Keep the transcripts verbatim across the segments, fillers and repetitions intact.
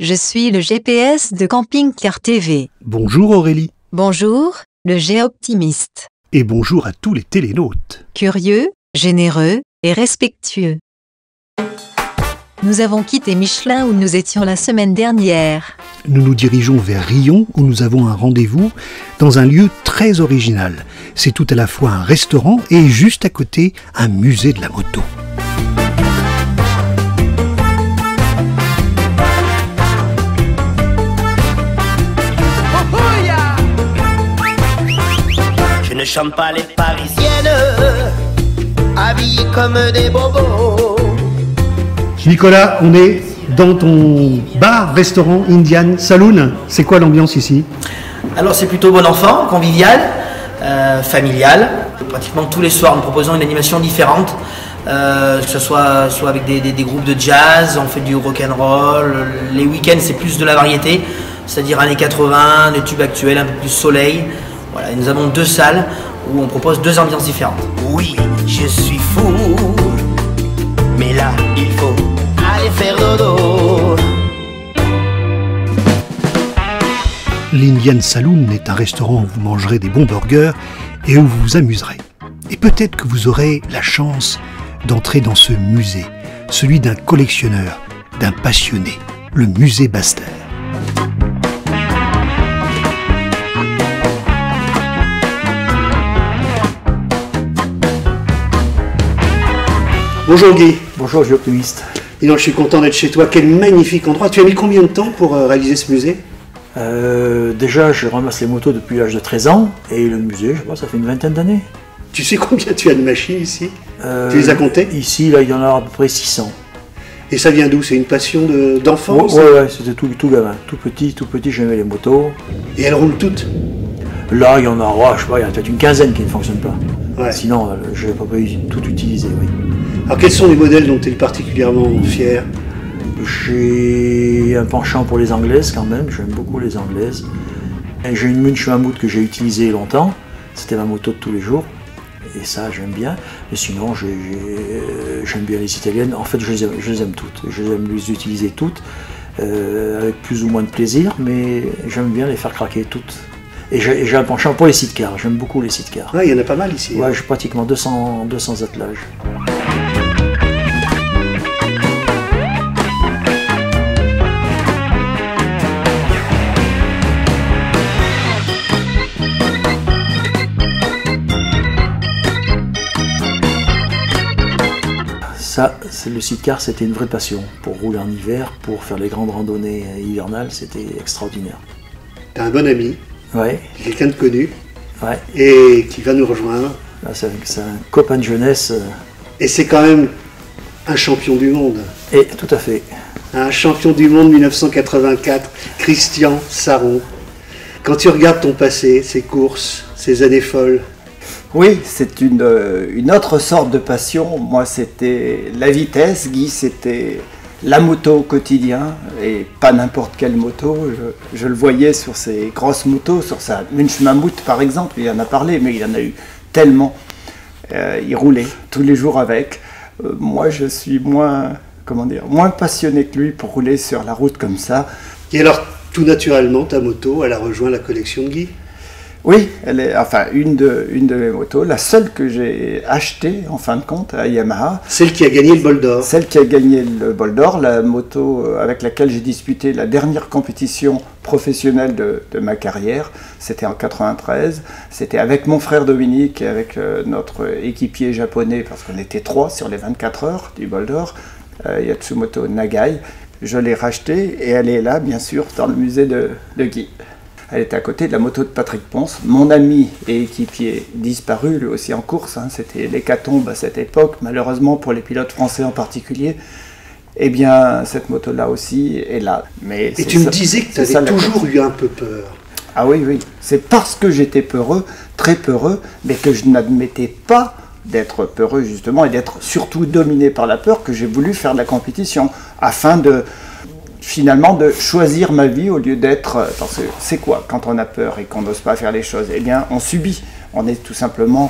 Je suis le G P S de Camping Car T V. Bonjour Aurélie. Bonjour, le G-optimiste. Et bonjour à tous les télénautes. Curieux, généreux et respectueux. Nous avons quitté Michelin où nous étions la semaine dernière. Nous nous dirigeons vers Riom où nous avons un rendez-vous dans un lieu très original. C'est tout à la fois un restaurant et juste à côté un musée de la moto. Je ne chante pas les parisiennes, habillées comme des bobos. Nicolas, on est dans ton bar, restaurant Indian Saloon. C'est quoi l'ambiance ici? Alors c'est plutôt bon enfant, convivial, euh, familial. Pratiquement tous les soirs nous proposons une animation différente, euh, que ce soit, soit avec des, des, des groupes de jazz, on fait du rock'n'roll. Les week-ends c'est plus de la variété, c'est-à-dire années quatre-vingts, des tubes actuels, un peu plus soleil. Voilà, et nous avons deux salles où on propose deux ambiances différentes. Oui, je suis fou, mais là il faut aller faire dodo. L'Indian Saloon est un restaurant où vous mangerez des bons burgers et où vous vous amuserez. Et peut-être que vous aurez la chance d'entrer dans ce musée, celui d'un collectionneur, d'un passionné, le musée Basse-Terre. Bonjour Guy. Bonjour, je suis optimiste. Et donc, je suis content d'être chez toi. Quel magnifique endroit. Tu as mis combien de temps pour euh, réaliser ce musée? euh, Déjà, je ramasse les motos depuis l'âge de treize ans. Et le musée, je sais pas, ça fait une vingtaine d'années. Tu sais combien tu as de machines ici? euh, Tu les as comptées? Ici, là, il y en a à peu près six cents. Et ça vient d'où? C'est une passion de, d'enfance? Ouais, ouais, ouais, c'était tout, tout gamin. Tout petit, tout petit, j'aimais les motos. Et elles roulent toutes? Là, il y en a, oh, je sais pas, il y en a peut-être une quinzaine qui ne fonctionnent pas. Ouais. Sinon, euh, je n'ai pas pu tout utiliser, oui. Alors, quels sont les modèles dont tu es particulièrement fier? J'ai un penchant pour les anglaises quand même, j'aime beaucoup les anglaises. Et j'ai une Munch Mammouth que j'ai utilisée longtemps, c'était ma moto de tous les jours, et ça j'aime bien. Et sinon j'ai, j'ai, j'aime bien les italiennes, en fait je les aime, je les aime toutes, je les aime les utiliser toutes, euh, avec plus ou moins de plaisir, mais j'aime bien les faire craquer toutes. Et j'ai, et j'ai un penchant pour les sidecars, j'aime beaucoup les sidecars. Ah, il y en a pas mal ici. Ouais, hein. j'ai pratiquement deux cents, deux cents attelages. Ça, c'est le sidecar, c'était une vraie passion. Pour rouler en hiver, pour faire les grandes randonnées hivernales, c'était extraordinaire. T'as un bon ami, Ouais, quelqu'un de connu, ouais. et qui va nous rejoindre. Là, c'est, c'est un copain de jeunesse. euh, Et c'est quand même un champion du monde. Et tout à fait. Un champion du monde mille neuf cent quatre-vingt-quatre, Christian Sarron. Quand tu regardes ton passé, ses courses, ses années folles, Oui, c'est une, euh, une autre sorte de passion. Moi, c'était la vitesse. Guy, c'était la moto au quotidien. Et pas n'importe quelle moto. Je, je le voyais sur ses grosses motos, sur sa Munch Mammouth par exemple. Il en a parlé, mais il en a eu tellement. Euh, il roulait tous les jours avec. Euh, moi, je suis moins, comment dire, moins passionné que lui pour rouler sur la route comme ça. et alors tout naturellement ta moto, elle a rejoint la collection de Guy. Oui, elle est, enfin, une de, une de mes motos, la seule que j'ai achetée, en fin de compte, à Yamaha. Celle qui a gagné le bol d'or. Celle qui a gagné le bol d'or, la moto avec laquelle j'ai disputé la dernière compétition professionnelle de, de ma carrière. C'était en quatre-vingt-treize. C'était avec mon frère Dominique et avec euh, notre équipier japonais, parce qu'on était trois sur les vingt-quatre heures du bol d'or, euh, Yatsumoto Nagai. Je l'ai rachetée et elle est là, bien sûr, dans le musée de, de Guy. Elle était à côté de la moto de Patrick Ponce, mon ami et équipier disparu, lui aussi en course. Hein, c'était l'hécatombe à cette époque, malheureusement pour les pilotes français en particulier. Eh bien, cette moto-là aussi est là. Mais et tu ça, me disais que tu avais toujours eu un peu peur. Ah oui, oui. C'est parce que j'étais peureux, très peureux, mais que je n'admettais pas d'être peureux justement et d'être surtout dominé par la peur que j'ai voulu faire de la compétition afin de... finalement de choisir ma vie au lieu d'être... Parce que c'est quoi quand on a peur et qu'on n'ose pas faire les choses? Eh bien, on subit. On est tout simplement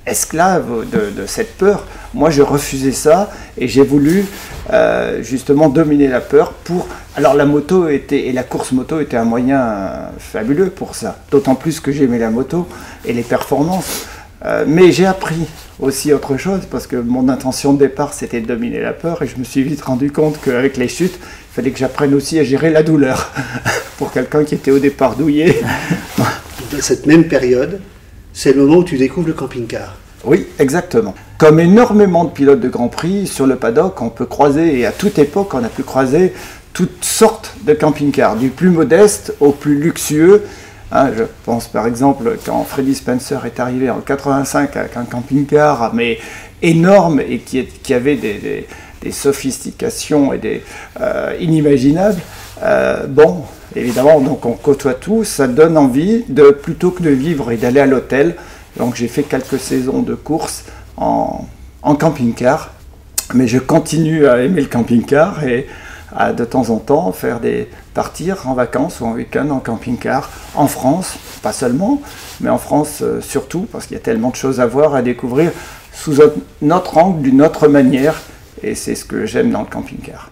esclave de, de cette peur. Moi, je refusais ça et j'ai voulu euh, justement dominer la peur pour... Alors la moto était, et la course moto était un moyen fabuleux pour ça. D'autant plus que j'aimais la moto et les performances. Euh, mais j'ai appris aussi autre chose parce que mon intention de départ, c'était de dominer la peur et je me suis vite rendu compte qu'avec les chutes, il fallait que j'apprenne aussi à gérer la douleur pour quelqu'un qui était au départ douillet. Dans cette même période, c'est le moment où tu découvres le camping-car. Oui, exactement. Comme énormément de pilotes de Grand Prix, sur le paddock, on peut croiser, et à toute époque, on a pu croiser toutes sortes de camping-cars, du plus modeste au plus luxueux. Hein, je pense par exemple quand Freddie Spencer est arrivé en quatre-vingt-cinq avec un camping-car mais énorme et qui, est, qui avait des, des, des sophistications et des euh, inimaginables. Euh, bon, évidemment, donc on côtoie tout, ça donne envie de plutôt que de vivre et d'aller à l'hôtel. Donc j'ai fait quelques saisons de course en, en camping-car, mais je continue à aimer le camping-car et à de temps en temps faire des partir en vacances ou en week-end en camping-car en France, pas seulement, mais en France euh, surtout parce qu'il y a tellement de choses à voir, à découvrir sous notre angle, d'une autre manière, et c'est ce que j'aime dans le camping-car.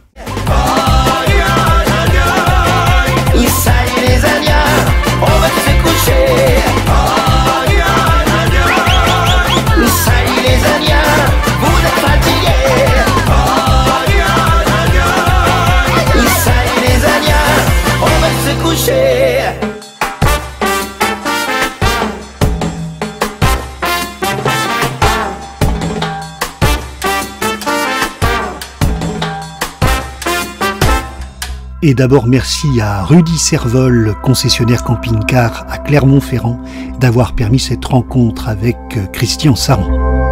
Les Indiens, on va se coucher. Salut les Indiens, vous êtes fatigués. Salut les Indiens, on va se coucher. Et d'abord merci à Rudy Servol, concessionnaire camping-car à Clermont-Ferrand, d'avoir permis cette rencontre avec Christian Saran.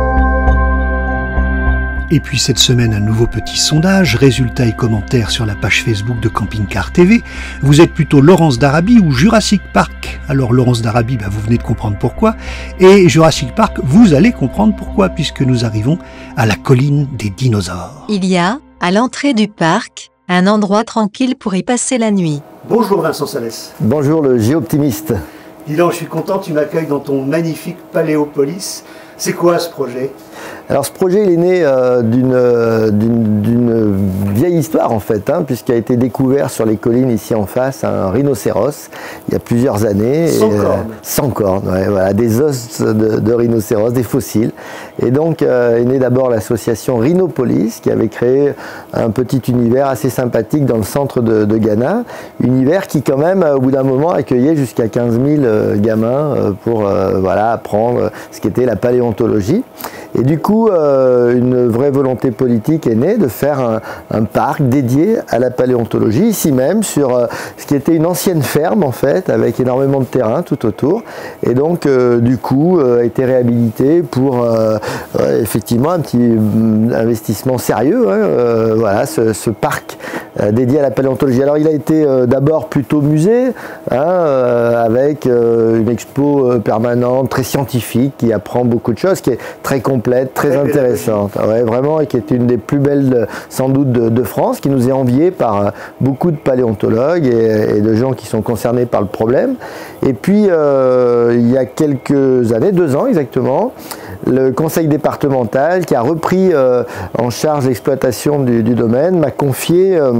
Et puis cette semaine, un nouveau petit sondage, résultats et commentaires sur la page Facebook de Camping Car T V. Vous êtes plutôt Laurence d'Arabie ou Jurassic Park? Alors Laurence d'Arabie, bah, vous venez de comprendre pourquoi. Et Jurassic Park, vous allez comprendre pourquoi, puisque nous arrivons à la colline des dinosaures. Il y a, à l'entrée du parc, un endroit tranquille pour y passer la nuit. Bonjour Vincent Salès. Bonjour le géoptimiste. Dis donc, je suis content, tu m'accueilles dans ton magnifique Paléopolis. C'est quoi ce projet ? Alors ce projet il est né euh, d'une euh, d'une vieille histoire en fait, hein, puisqu'il a été découvert sur les collines ici en face un rhinocéros il y a plusieurs années. Sans et, cornes. Euh, sans cornes, ouais, voilà, des os de, de rhinocéros, des fossiles. Et donc euh, est née d'abord l'association Rhinopolis qui avait créé un petit univers assez sympathique dans le centre de, de Ghana. Univers qui quand même au bout d'un moment accueillait jusqu'à quinze mille euh, gamins euh, pour euh, voilà, apprendre ce qu'était la paléontologie. Et du coup, euh, une vraie volonté politique est née de faire un, un parc dédié à la paléontologie, ici même, sur euh, ce qui était une ancienne ferme, en fait, avec énormément de terrain tout autour. Et donc, euh, du coup, euh, a été réhabilité pour, euh, euh, effectivement, un petit euh, investissement sérieux, hein, euh, voilà, ce, ce parc euh, dédié à la paléontologie. Alors, il a été euh, d'abord plutôt musée, hein, euh, avec euh, une expo euh, permanente, très scientifique, qui apprend beaucoup de choses, qui est très complète, très, très intéressante, ouais, vraiment, et qui est une des plus belles sans doute de, de France, qui nous est enviée par beaucoup de paléontologues et, et de gens qui sont concernés par le problème. Et puis euh, il y a quelques années, deux ans exactement, le conseil départemental qui a repris euh, en charge l'exploitation du, du domaine m'a confié euh,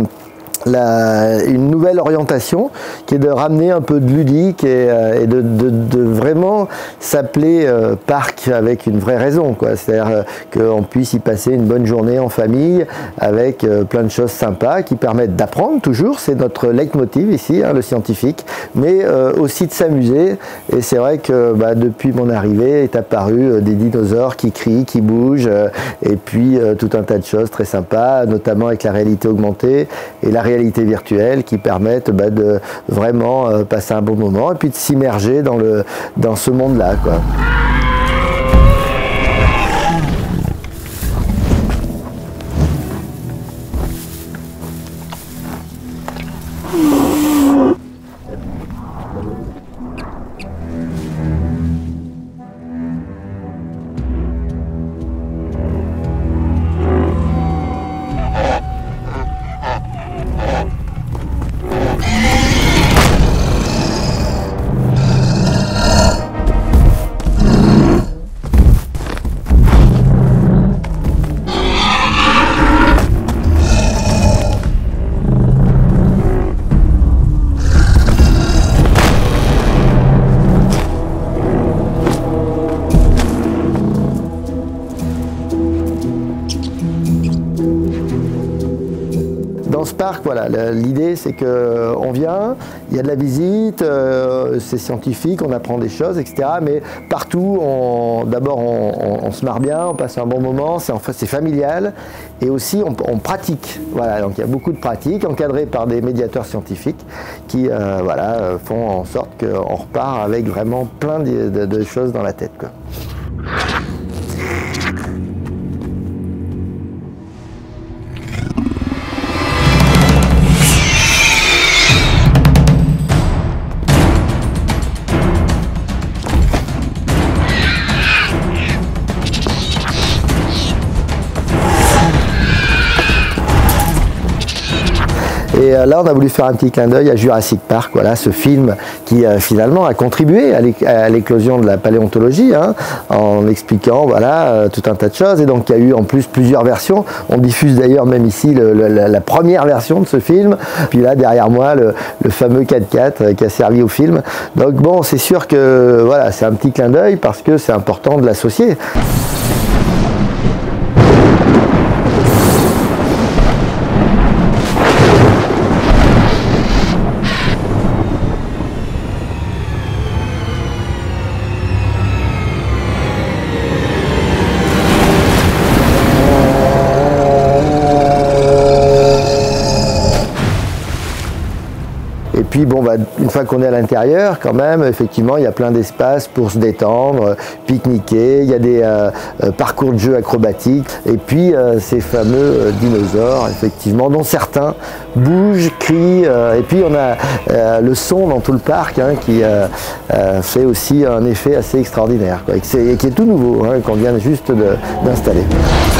La, une nouvelle orientation qui est de ramener un peu de ludique et, euh, et de, de, de vraiment s'appeler euh, parc avec une vraie raison, quoi. C'est-à-dire euh, qu'on puisse y passer une bonne journée en famille avec euh, plein de choses sympas qui permettent d'apprendre toujours, c'est notre leitmotiv ici, hein, le scientifique, mais euh, aussi de s'amuser. Et c'est vrai que bah, depuis mon arrivée est apparu euh, des dinosaures qui crient, qui bougent, euh, et puis euh, tout un tas de choses très sympas, notamment avec la réalité augmentée et la réalité virtuelle qui permettent bah, de vraiment euh, passer un bon moment et puis de s'immerger dans, le, dans ce monde-là, quoi. dans ce parc, voilà, l'idée c'est qu'on vient, il y a de la visite, euh, c'est scientifique, on apprend des choses, et cetera. Mais partout, d'abord on, on, on se marre bien, on passe un bon moment, c'est en fait, c'est familial, et aussi on, on pratique. Voilà, donc il y a beaucoup de pratiques encadrées par des médiateurs scientifiques qui euh, voilà, font en sorte qu'on repart avec vraiment plein de, de, de choses dans la tête, quoi. Et là, on a voulu faire un petit clin d'œil à Jurassic Park, voilà, ce film qui euh, finalement a contribué à l'éclosion de la paléontologie, hein, en expliquant voilà, euh, tout un tas de choses. Et donc, il y a eu en plus plusieurs versions. On diffuse d'ailleurs même ici le, le, la, la première version de ce film. Puis là, derrière moi, le, le fameux quatre quatre euh, qui a servi au film. Donc bon, c'est sûr que voilà, c'est un petit clin d'œil parce que c'est important de l'associer. Et puis bon, bah, une fois qu'on est à l'intérieur, quand même, effectivement, il y a plein d'espaces pour se détendre, pique-niquer, il y a des euh, parcours de jeux acrobatiques, et puis euh, ces fameux euh, dinosaures, effectivement, dont certains bougent, crient, euh, et puis on a euh, le son dans tout le parc hein, qui euh, euh, fait aussi un effet assez extraordinaire, quoi, et qui est tout nouveau, hein, qu'on vient juste d'installer.